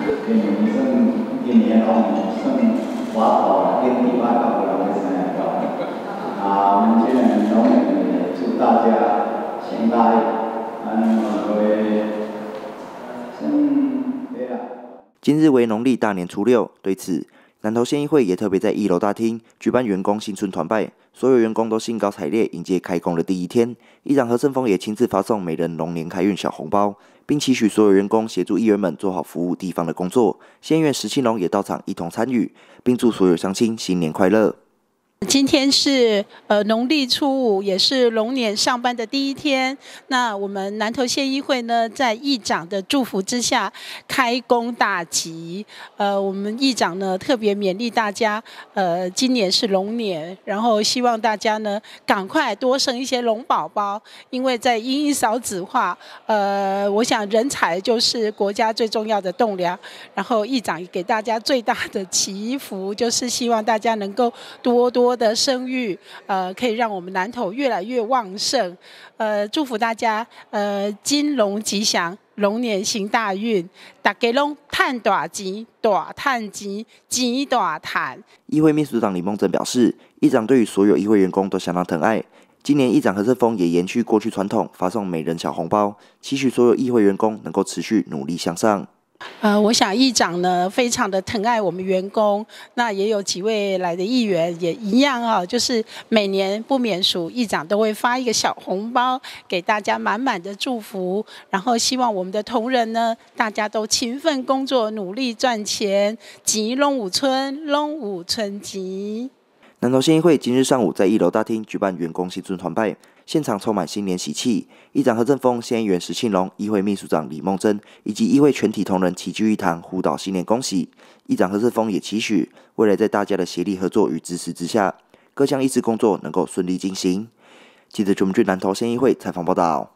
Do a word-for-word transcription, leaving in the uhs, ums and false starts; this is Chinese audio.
今年算今年龙算华宝跟第八道的龙三道。啊，我们今年龙年祝大家行大运，安各位，嗯，对啦。 今日为农历大年初六，对此，南投县议会也特别在一楼大厅举办员工新春团拜，所有员工都兴高采烈迎接开工的第一天。议长何胜峰也亲自发送每人龙年开运小红包，并期许所有员工协助议员们做好服务地方的工作。县议员石庆龙也到场一同参与，并祝所有乡亲新年快乐。 今天是呃农历初五，也是龙年上班的第一天。那我们南投县议会呢，在议长的祝福之下，开工大吉。呃，我们议长呢特别勉励大家，呃，今年是龙年，然后希望大家呢赶快多生一些龙宝宝，因为在因应少子化，呃，我想人才就是国家最重要的栋梁。然后议长给大家最大的祈福，就是希望大家能够多多的生育，呃，可以让我们南投越来越旺盛，呃，祝福大家，呃，金龙吉祥，龙年行大运，大家拢赚大钱，大赚钱，钱大赚。 议会秘书长李梦珍表示，议长对于所有议会员工都相当疼爱。今年议长何胜峰也延续过去传统，发送每人小红包，期许所有议会员工能够持续努力向上。 呃，我想议长呢非常的疼爱我们员工，那也有几位来的议员也一样啊，就是每年不免俗，议长都会发一个小红包给大家，满满的祝福，然后希望我们的同仁呢，大家都勤奋工作，努力赚钱，吉龙五村，龙五村吉。 南投县议会今日上午在一楼大厅举办员工新春团拜，现场充满新年喜气。议长何振峰、县议员石庆龙、议会秘书长李梦珍以及议会全体同仁齐聚一堂，互道新年恭喜。议长何振峰也期许未来在大家的协力合作与支持之下，各项议事工作能够顺利进行。记者朱明俊南投县议会采访报道。